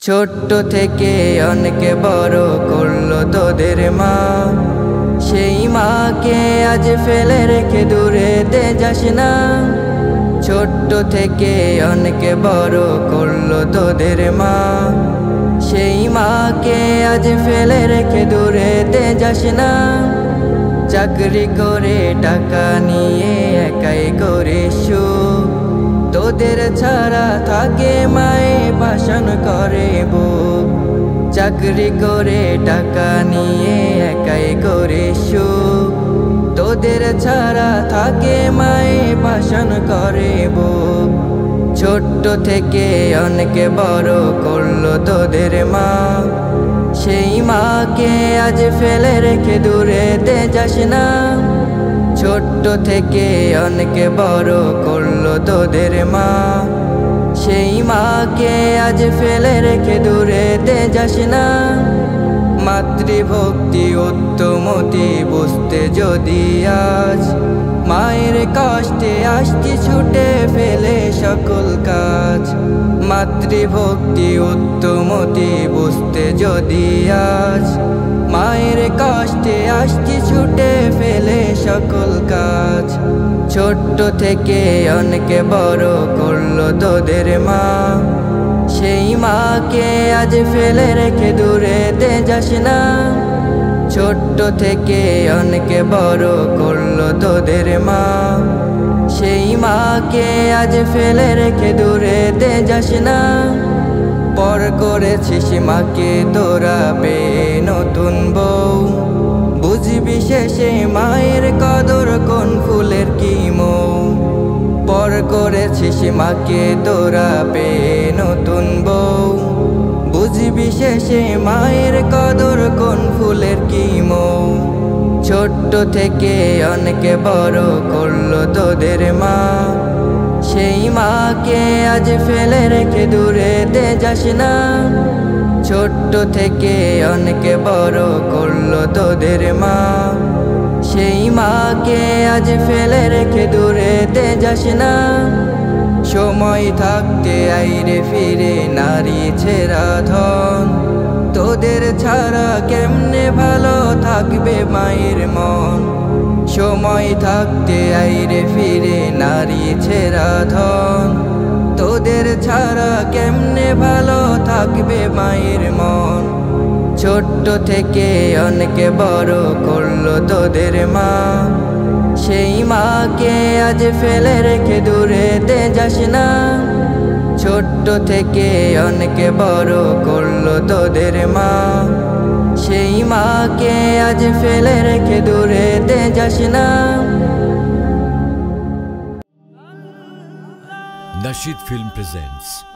ছোট্ট থেকে অনেক বড় করলো তোদের মা, সেই মাকে আজ ফেলে রেখে দূরেতে যাস না। ছোট্ট থেকে অনেক বড় করলো তোদের মা, সেই মাকে আজ ফেলে রেখে দূরেতে যাস না। চাকরি করে টাকা নিয়ে একাই করে সুখ, তোদের ছাড়া থাকে মায়ে পাশান করে বুক। চাকরি করে টাকা নিয়ে একাই করে সুখ, তোদের ছাড়া থাকে মায়ে পাশান করে বুক। ছোট্ট থেকে অনেক বড় করলো তোদের মা, সেই মাকে আজ ফেলে রেখে দূরেতে যাস না। ছোট্ট থেকে অনেক বড় করলো তোদের মা, সেই মাকে আজ ফেলে রেখে দূরেতে যাস না। মাতৃভক্তি উত্তমতি বুঝতে যদি আজ, মায়ের কষ্টে আসতি ছুটে ফেলে সকল কাজ। মাতৃভক্তি উত্তমতি বুঝতে যদি আজ, মায়ের কষ্টে আসতি ছুটে ফেলে সকল কাজ। ছোট্ট থেকে অনেক বড় করলো তোদের মা, সেই মাকে আজ ফেলে রেখে দূরেতে যাস না। ছোট্ট থেকে অনেক বড় করলো তোদের মা, সেই মাকে আজ ফেলে রেখে দূরেতে যাস না। পর করেছিস মাকে তোরা পেয়ে নতুন বউ, বুঝবি শেষে মায়ের কদর কোন ফুলের কি মৌ। পর করেছিস মাকে তোরা পেয়ে নতুন বউ, বুঝবি শেষে মায়ের কদর কোন ফুলের কি মৌ। ছোট্ট থেকে অনেক বড় করলো তোদের মা, সেই মাকে আজ ফেলে রেখে দূরেতে যাস না। ছোট্ট থেকে অনেক বড় করলো তোদের মা, সেই মাকে আজ ফেলে রেখে দূরেতে যাস না। সময় থাকতে আইরে ফিরে নারী ছেড়া ধন, তোদের ছাড়া কেমনে ভালো থাকবে মায়ের মন। সময় থাকতে আইরে ফিরে নারী ছেড়া ধন, তোদের ছাড়া কেমনে ভালো থাকবে মায়ের মন। ছোট্ট থেকে অনেক বড় করলো তোদের মা, সেই মাকে আজ ফেলে রেখে দূরেতে যাস না। ছোট্ট থেকে অনেক বড় করলো তোদের মা, সেই মাকে আজ ফেলে রেখে দূরেতে যাস না। Nasheed Film presents